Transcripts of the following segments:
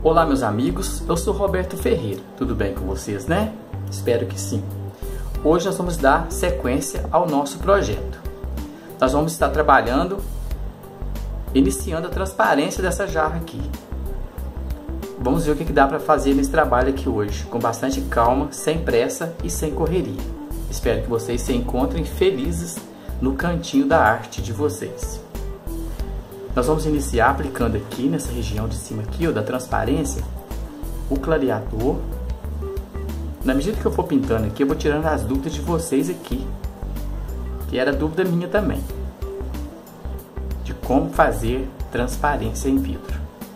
Olá meus amigos, eu sou Roberto Ferreira, tudo bem com vocês, né? Espero que sim. Hoje nós vamos dar sequência ao nosso projeto. Nós vamos estar trabalhando, iniciando a transparência dessa jarra aqui. Vamos ver o que dá para fazer nesse trabalho aqui hoje, com bastante calma, sem pressa e sem correria. Espero que vocês se encontrem felizes no cantinho da arte de vocês. Nós vamos iniciar aplicando aqui nessa região de cima aqui, ó, da transparência, o clareador. Na medida que eu for pintando aqui, eu vou tirando as dúvidas de vocês aqui, que era dúvida minha também, de como fazer transparência em vidro.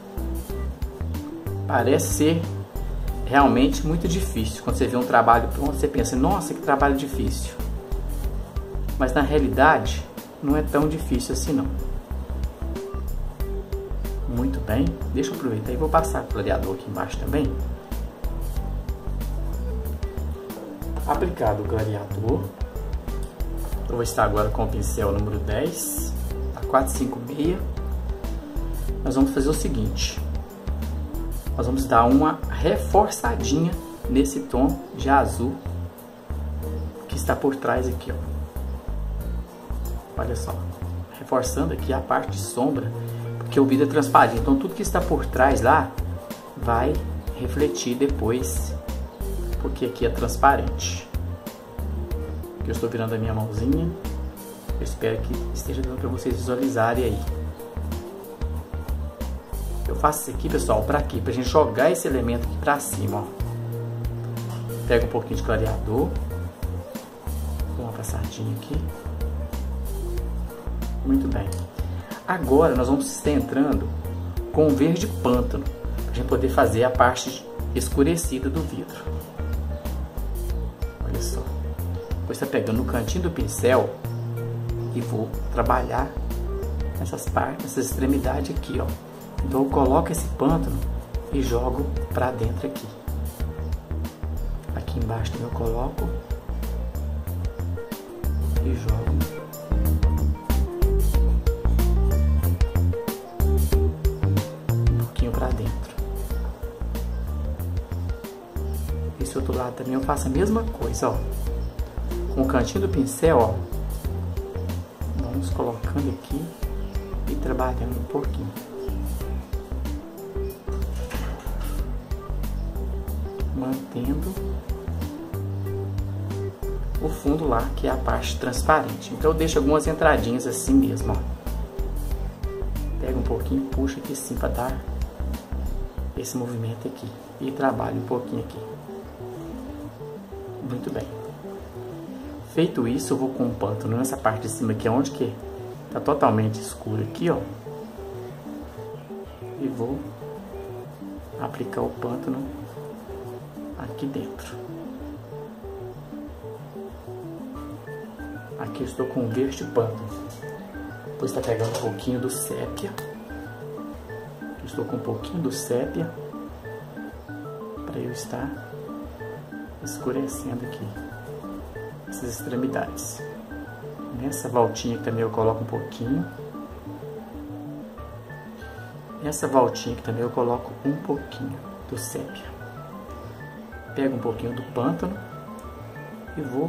Parece ser realmente muito difícil quando você vê um trabalho pronto, você pensa, nossa, que trabalho difícil. Mas na realidade, não é tão difícil assim não. Muito bem, deixa eu aproveitar e vou passar o clareador aqui embaixo também. Aplicado o clareador, eu vou estar agora com o pincel número 10, a 456. Nós vamos fazer o seguinte, nós vamos dar uma reforçadinha nesse tom de azul que está por trás aqui, ó. Olha só, reforçando aqui a parte de sombra, porque o vidro é transparente, então tudo que está por trás lá vai refletir depois, porque aqui é transparente. Aqui eu estou virando a minha mãozinha, eu espero que esteja dando para vocês visualizarem aí. Eu faço isso aqui, pessoal, para quê? Para a gente jogar esse elemento aqui para cima, ó. Pega um pouquinho de clareador, dou uma passadinha aqui. Muito bem. Agora nós vamos estar entrando com o verde pântano, para a gente poder fazer a parte escurecida do vidro. Olha só. Vou estar pegando no cantinho do pincel e vou trabalhar essas partes, essas extremidades aqui, ó. Então eu coloco esse pântano e jogo para dentro aqui. Aqui embaixo também eu coloco e jogo. Para dentro. Esse outro lado também eu faço a mesma coisa, ó. Com o cantinho do pincel, ó, vamos colocando aqui e trabalhando um pouquinho. Mantendo o fundo lá, que é a parte transparente. Então eu deixo algumas entradinhas assim mesmo, ó. Pega um pouquinho, puxa aqui assim para dar esse movimento aqui e trabalho um pouquinho aqui. Muito bem. Feito isso, eu vou com o pântano nessa parte de cima aqui, onde que tá totalmente escuro aqui, ó. E vou aplicar o pântano aqui dentro. Aqui eu estou com o verde pântano. Depois está pegando um pouquinho do sépia. Estou com um pouquinho do sépia para eu estar escurecendo aqui essas extremidades. Nessa voltinha aqui também eu coloco um pouquinho. Nessa voltinha aqui também eu coloco um pouquinho do sépia. Pego um pouquinho do pântano e vou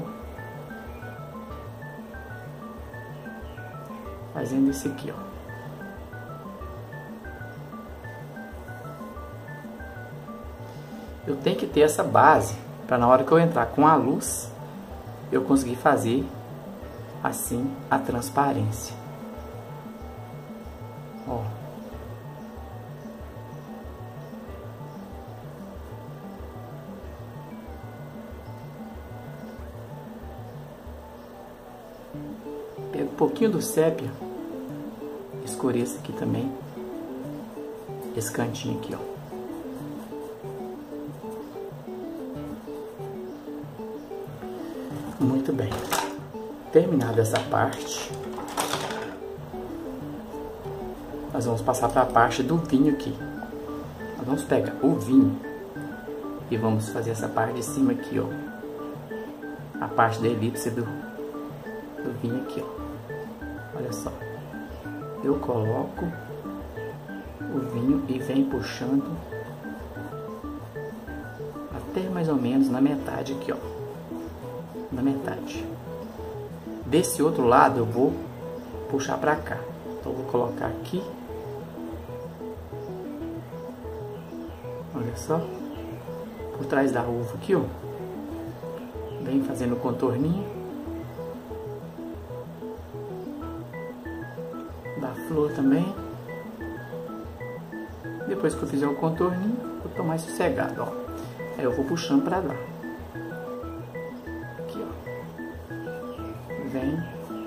fazendo isso aqui, ó. Eu tenho que ter essa base para na hora que eu entrar com a luz eu conseguir fazer assim a transparência. Ó. Pego um pouquinho do sépia, escureço aqui também esse cantinho aqui, ó. Muito bem, terminada essa parte, nós vamos passar para a parte do vinho aqui. Nós vamos pegar o vinho e vamos fazer essa parte de cima aqui, ó, a parte da elipse do vinho aqui, ó. Olha só, eu coloco o vinho e vem puxando até mais ou menos na metade aqui, ó. Na metade. Desse outro lado eu vou puxar pra cá. Então eu vou colocar aqui. Olha só. Por trás da uva aqui, ó. Vem fazendo o contorninho. Da flor também. Depois que eu fizer o contorninho, eu tô mais sossegado, ó. Aí eu vou puxando pra lá. Aqui, ó. Vem.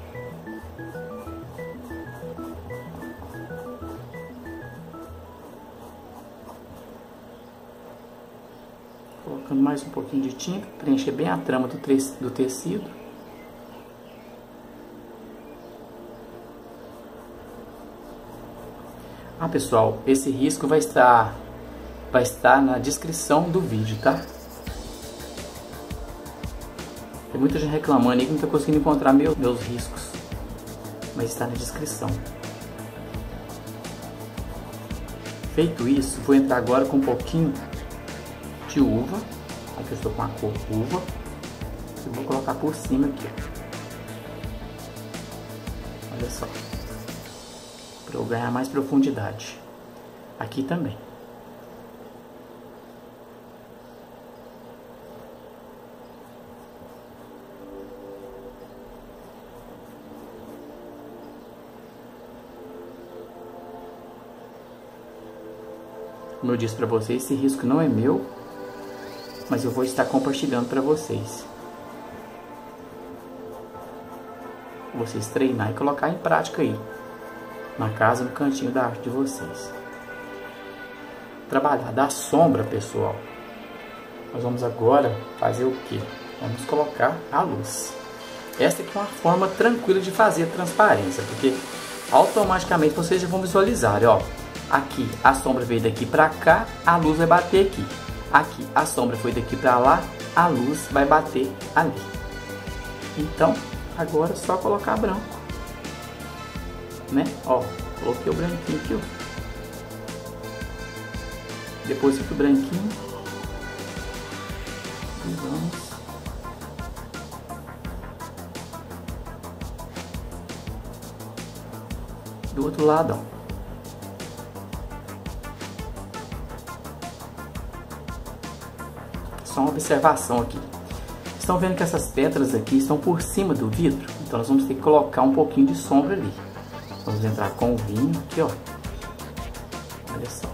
Colocando mais um pouquinho de tinta, preencher bem a trama do tecido. Ah, pessoal, esse risco vai estar na descrição do vídeo, tá? Tem muita gente reclamando aí que não está conseguindo encontrar meus riscos, mas está na descrição. Feito isso, vou entrar agora com um pouquinho de uva. Aqui eu estou com a cor uva. E vou colocar por cima aqui, ó. Olha só. Para eu ganhar mais profundidade. Aqui também. Como eu disse para vocês, esse risco não é meu, mas eu vou estar compartilhando para vocês. Vocês treinar e colocar em prática aí, na casa, no cantinho da arte de vocês. Trabalhar da sombra, pessoal. Nós vamos agora fazer o que? Vamos colocar a luz. Essa aqui é uma forma tranquila de fazer a transparência, porque automaticamente vocês já vão visualizar, ó. Aqui a sombra veio daqui para cá, a luz vai bater aqui. Aqui a sombra foi daqui para lá, a luz vai bater ali. Então, agora é só colocar branco, né? Ó, coloquei o branquinho aqui, ó. Depois fica o branquinho. E vamos. Do outro lado, ó. Só uma observação aqui. Estão vendo que essas pétalas aqui estão por cima do vidro? Então nós vamos ter que colocar um pouquinho de sombra ali. Vamos entrar com o vinho aqui, ó. Olha só.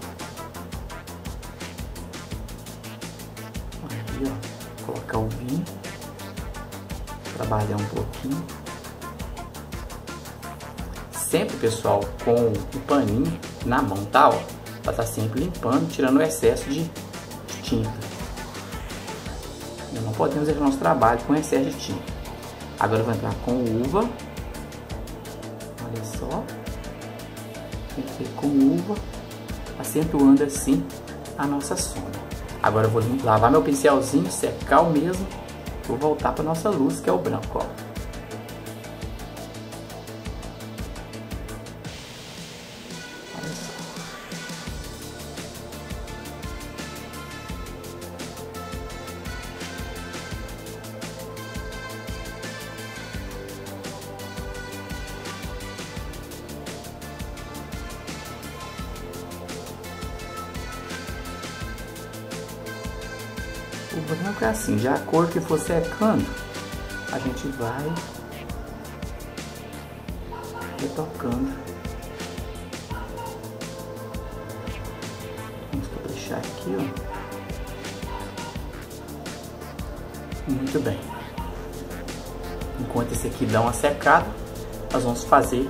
Aqui, ó. Colocar o vinho. Trabalhar um pouquinho. Sempre, pessoal, com o paninho na mão, tá? Ó. Pra estar sempre limpando, tirando o excesso de tinta. Não podemos errar nosso trabalho com excesso de tinta. Agora eu vou entrar com uva. Olha só. Entrei com uva, acentuando assim a nossa sombra. Agora eu vou lavar meu pincelzinho, secar o mesmo. Vou voltar para nossa luz, que é o branco, ó. O branco é assim, já a cor que for secando, a gente vai retocando. Vamos deixar aqui, ó. Muito bem. Enquanto esse aqui dá uma secada, nós vamos fazer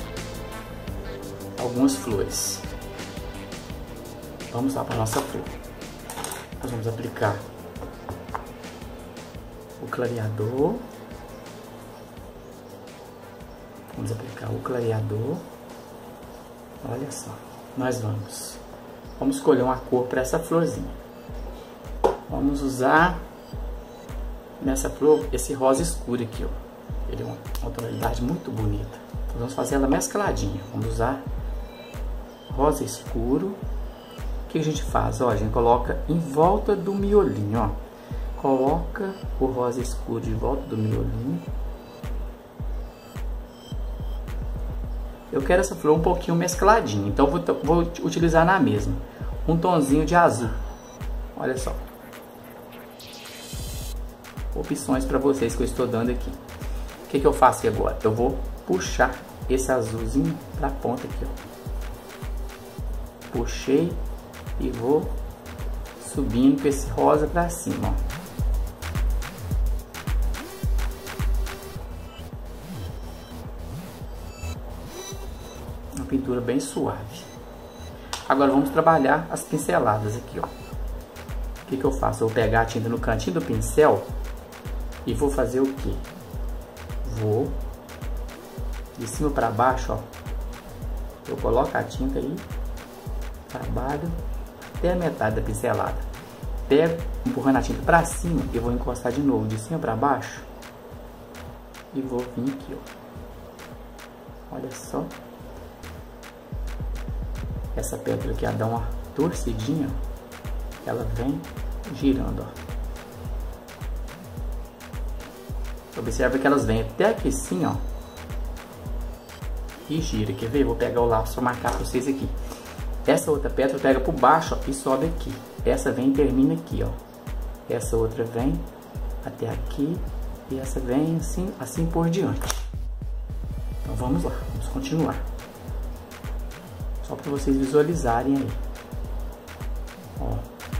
algumas flores. Vamos lá para a nossa flor. Nós vamos aplicar o clareador. Vamos aplicar o clareador. Olha só, nós vamos escolher uma cor para essa florzinha. Vamos usar nessa flor esse rosa escuro aqui, ó. Ele é uma tonalidade muito bonita. Nós vamos fazer ela mescladinha. Vamos usar rosa escuro que a gente faz? Ó, a gente coloca em volta do miolinho, ó. Coloca o rosa escuro de volta do miolinho. Eu quero essa flor um pouquinho mescladinha, então vou utilizar na mesma um tonzinho de azul. Olha só. Opções para vocês que eu estou dando aqui. O que eu faço aqui agora? Eu vou puxar esse azulzinho para a ponta aqui, ó. Puxei e vou subindo com esse rosa para cima, ó. Uma pintura bem suave. Agora vamos trabalhar as pinceladas aqui, ó. O que eu faço? Eu vou pegar a tinta no cantinho do pincel e vou fazer o que? Vou de cima para baixo, ó. Eu coloco a tinta aí, trabalho até a metade da pincelada. Pego, empurrando a tinta para cima e vou encostar de novo de cima para baixo e vou vir aqui, ó. Olha só. Essa pétala aqui, ela dá uma torcidinha, ela vem girando, ó. Observa que elas vêm até aqui assim, ó, e gira. Quer ver? Vou pegar o lápis para marcar para vocês aqui. Essa outra pétala pega por baixo, ó, e sobe aqui. Essa vem e termina aqui, ó. Essa outra vem até aqui e essa vem assim, assim por diante. Então vamos lá, vamos continuar. Só para vocês visualizarem aí. Ó.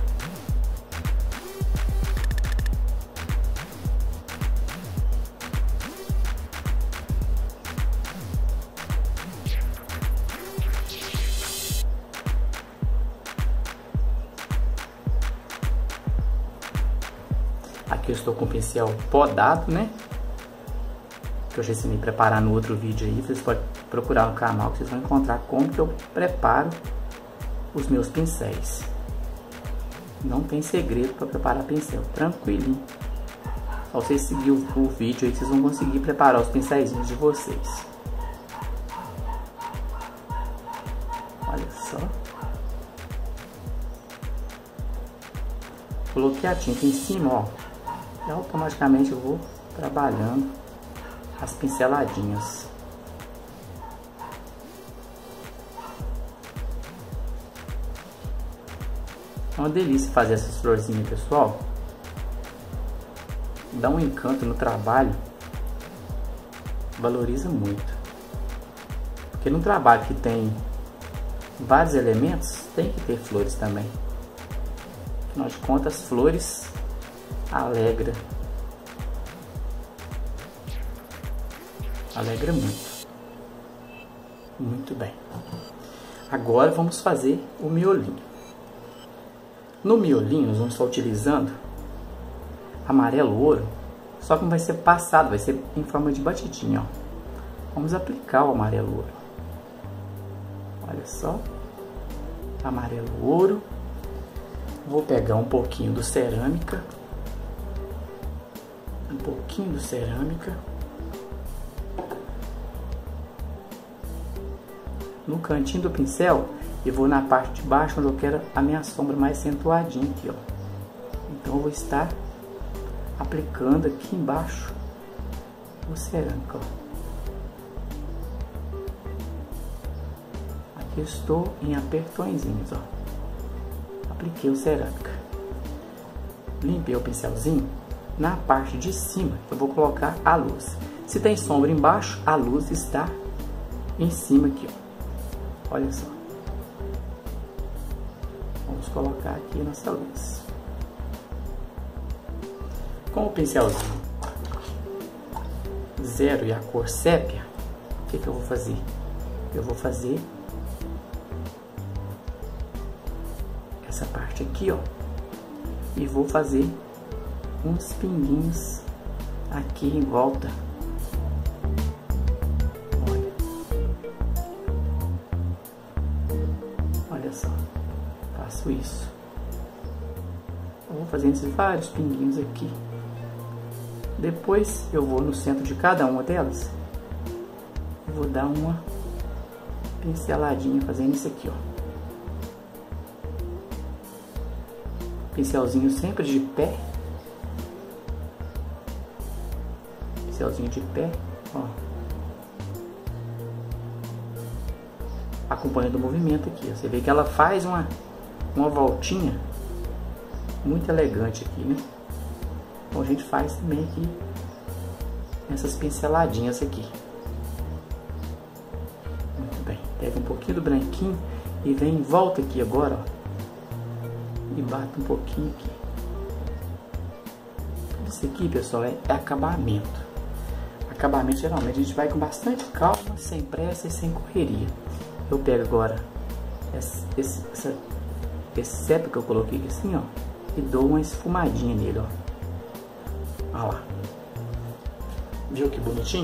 Aqui eu estou com o pincel podado, né? Que eu já ensinei a preparar no outro vídeo aí. Vocês podem procurar no canal que vocês vão encontrar como que eu preparo os meus pincéis. Não tem segredo para preparar pincel, tranquilinho. Só vocês seguir o vídeo aí que vocês vão conseguir preparar os pincéis de vocês. Olha só. Coloquei a tinta em cima, ó. E automaticamente eu vou trabalhando as pinceladinhas. É uma delícia fazer essas florzinhas, pessoal. Dá um encanto no trabalho. Valoriza muito. Porque num trabalho que tem vários elementos, tem que ter flores também. Afinal de contas, flores alegra muito. Muito bem. Agora vamos fazer o miolinho. No miolinho nós vamos estar utilizando amarelo ouro, só que não vai ser passado, vai ser em forma de batidinha, ó. Vamos aplicar o amarelo ouro. Olha só. Amarelo ouro. Vou pegar um pouquinho do cerâmica. Um pouquinho do cerâmica. No cantinho do pincel, e vou na parte de baixo onde eu quero a minha sombra mais acentuadinha aqui, ó. Então eu vou estar aplicando aqui embaixo o cerâmica, ó. Aqui estou em apertõezinhos, ó. Apliquei o cerâmica. Limpei o pincelzinho. Na parte de cima eu vou colocar a luz. Se tem sombra embaixo, a luz está em cima aqui, ó. Olha só. Vamos colocar aqui nossa luz. Com o pincelzinho 0 e a cor sépia, o que eu vou fazer? Eu vou fazer essa parte aqui, ó. E vou fazer uns pinguinhos aqui em volta. Olha só, faço isso. Eu vou fazendo esses vários pinguinhos aqui. Depois eu vou no centro de cada uma delas. Eu vou dar uma pinceladinha fazendo isso aqui, ó. Pincelzinho sempre de pé. Pincelzinho de pé, ó. Acompanhando o movimento aqui, ó. Você vê que ela faz uma voltinha muito elegante aqui, né? Então a gente faz também aqui essas pinceladinhas aqui. Muito bem. Pega um pouquinho do branquinho e vem em volta aqui agora, ó. E bate um pouquinho aqui. Isso aqui, pessoal, é acabamento. Acabamento, geralmente, a gente vai com bastante calma, sem pressa e sem correria. Eu pego agora esse sépio que eu coloquei aqui assim, ó. E dou uma esfumadinha nele, ó. Olha lá. Viu que bonitinho?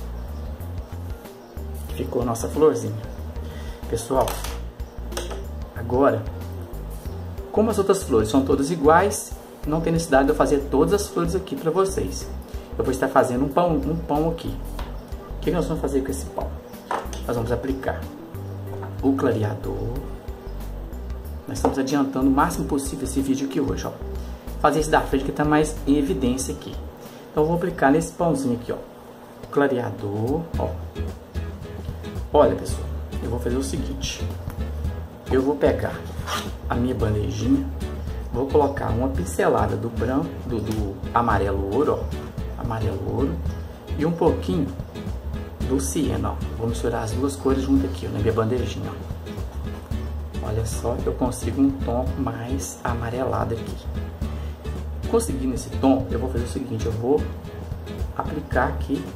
Que ficou a nossa florzinha. Pessoal, agora, como as outras flores são todas iguais, não tem necessidade de eu fazer todas as flores aqui para vocês. Eu vou estar fazendo um pão aqui. O que nós vamos fazer com esse pão? Nós vamos aplicar o clareador. Nós estamos adiantando o máximo possível esse vídeo aqui hoje, ó. Fazer esse da frente que está mais em evidência aqui. Então eu vou aplicar nesse pãozinho aqui, ó, o clareador, ó. Olha, pessoal, eu vou fazer o seguinte. Eu vou pegar a minha bandejinha, vou colocar uma pincelada do branco, do amarelo ouro, ó. Amarelo ouro e um pouquinho do ciano, ó. Vou misturar as duas cores junto aqui, ó, na minha bandejinha, ó. Olha só, eu consigo um tom mais amarelado aqui. Conseguindo esse tom, eu vou fazer o seguinte, eu vou aplicar aqui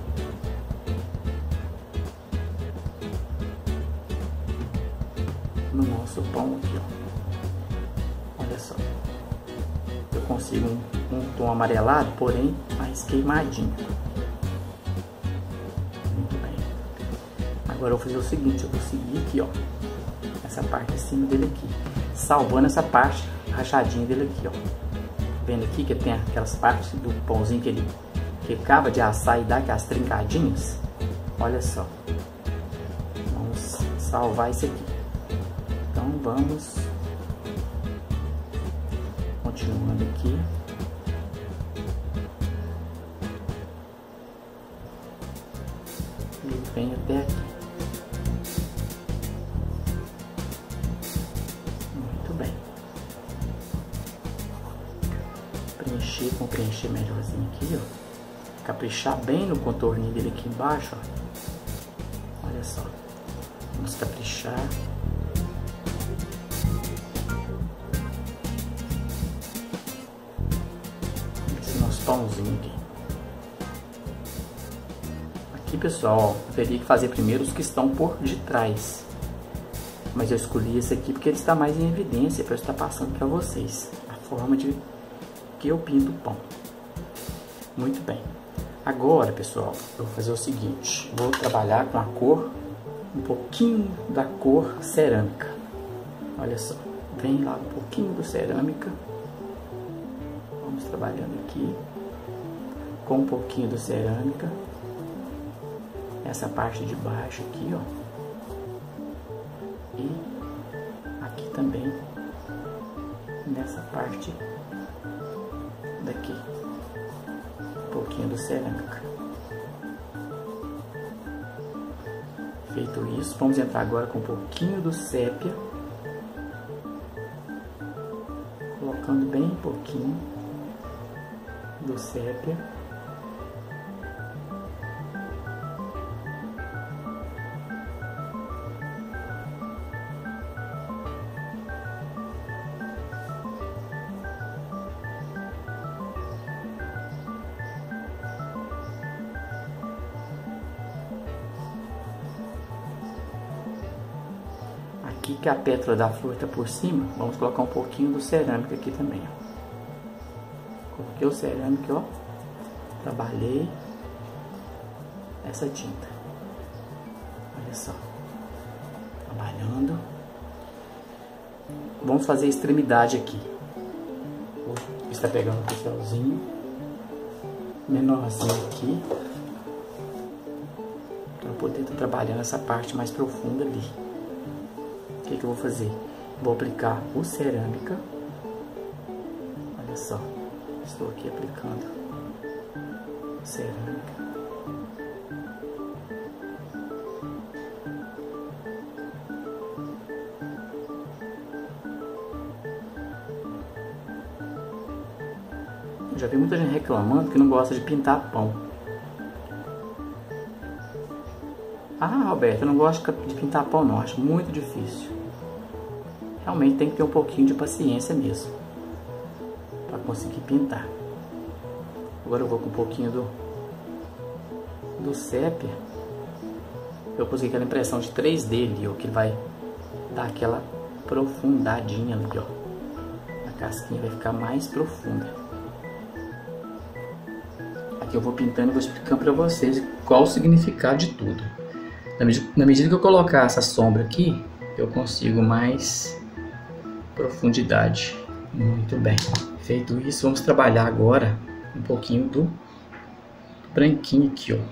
no nosso pão aqui, ó. Olha só. Eu consigo um tom amarelado, porém mais queimadinho. Muito bem. Agora eu vou fazer o seguinte, eu vou seguir aqui, ó, essa parte de cima dele aqui, salvando essa parte rachadinha dele aqui, ó. Vendo aqui que tem aquelas partes do pãozinho que ele acaba de assar e dá aquelas trincadinhas. Olha só. Vamos salvar isso aqui. Então vamos continuando aqui. E vem até aqui. Muito bem. Preencher melhorzinho aqui, ó. Caprichar bem no contorninho dele aqui embaixo, ó. Olha só. Vamos caprichar. Esse nosso pãozinho aqui. Aqui, pessoal, ó, eu teria que fazer primeiro os que estão por de trás. Mas eu escolhi esse aqui porque ele está mais em evidência para eu estar passando para vocês a forma de que eu pinto o pão. Muito bem. Agora, pessoal, eu vou fazer o seguinte. Vou trabalhar com a cor, um pouquinho da cor cerâmica. Olha só. Vem lá um pouquinho do cerâmica. Vamos trabalhando aqui com um pouquinho do cerâmica. Essa parte de baixo aqui, ó. E aqui também, nessa parte daqui, um pouquinho do cerâmica. Feito isso, vamos entrar agora com um pouquinho do sépia, colocando bem pouquinho do sépia. Aqui que a pétala da flor está por cima, vamos colocar um pouquinho do cerâmica aqui também, ó. Coloquei o cerâmica, ó. Trabalhei essa tinta. Olha só. Trabalhando. Vamos fazer a extremidade aqui. Vou estar pegando um pincelzinho menorzinho aqui, para poder estar trabalhando essa parte mais profunda ali. O que eu vou fazer? Vou aplicar o cerâmica só, estou aqui aplicando cerâmica. Já vi muita gente reclamando que não gosta de pintar pão. Ah, Roberto, eu não gosto de pintar pão não, acho muito difícil. Realmente tem que ter um pouquinho de paciência mesmo para conseguir pintar. Agora eu vou com um pouquinho do sépia. Eu consegui aquela impressão de 3D ali, ó, que vai dar aquela aprofundadinha ali, ó. A casquinha vai ficar mais profunda. Aqui eu vou pintando e vou explicando para vocês qual o significado de tudo. Na medida que eu colocar essa sombra aqui, eu consigo mais profundidade. Muito bem. Feito isso, vamos trabalhar agora um pouquinho do branquinho aqui, ó.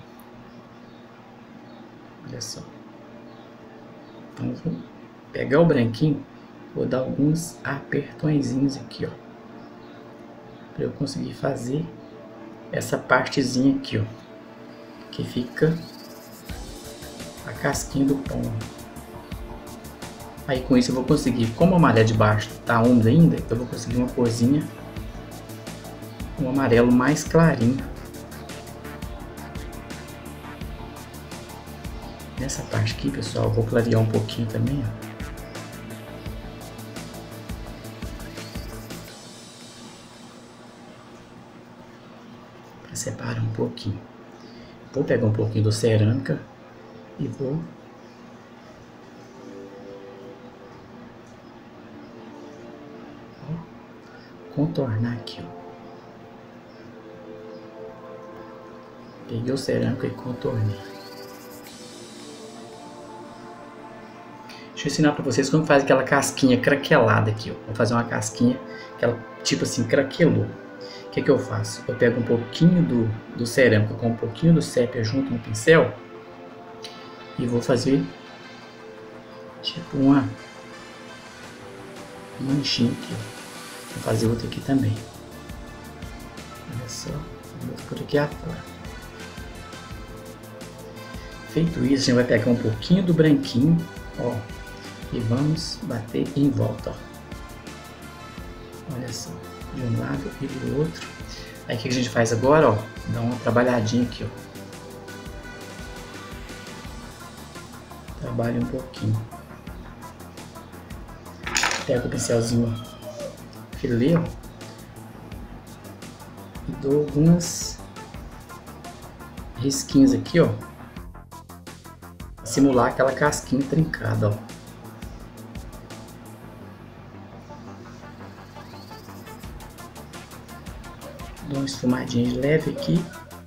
Olha só. Então, vou pegar o branquinho, vou dar alguns apertõezinhos aqui, ó. Para eu conseguir fazer essa partezinha aqui, ó, que fica a casquinha do pão. Aí com isso eu vou conseguir, como a maré de baixo tá úmida ainda, eu vou conseguir uma corzinha, um amarelo mais clarinho. Nessa parte aqui, pessoal, eu vou clarear um pouquinho também, ó. Separa um pouquinho. Vou pegar um pouquinho do cerâmica e vou contornar aqui, ó. Peguei o cerâmica e contornei. Deixa eu ensinar para vocês como faz aquela casquinha craquelada aqui, ó. Vou fazer uma casquinha, aquela tipo assim, craquelou. O que eu faço? Eu pego um pouquinho do cerâmica com um pouquinho do sépia junto no pincel e vou fazer tipo uma manchinha aqui, ó. Vou fazer outra aqui também. Olha só, vou por aqui afora. Feito isso, a gente vai pegar um pouquinho do branquinho, ó, e vamos bater em volta, ó. Olha só, de um lado e do outro. Aí o que a gente faz agora, ó, dá uma trabalhadinha aqui, ó. Trabalha um pouquinho. Pego o pincelzinho filé, ó, e dou algumas risquinhas aqui, ó, pra simular aquela casquinha trincada, ó. Dou uma esfumadinha de leve aqui.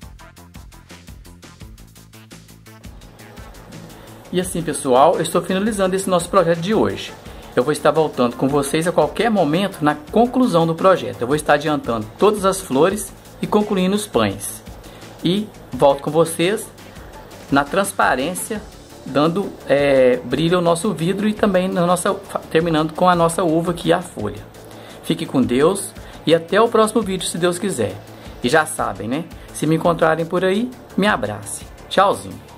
E assim, pessoal, eu estou finalizando esse nosso projeto de hoje. Eu vou estar voltando com vocês a qualquer momento na conclusão do projeto. Eu vou estar adiantando todas as flores e concluindo os pães. E volto com vocês na transparência, dando brilho ao nosso vidro e também terminando com a nossa uva aqui, a folha. Fique com Deus. E até o próximo vídeo, se Deus quiser. E já sabem, né? Se me encontrarem por aí, me abrace. Tchauzinho.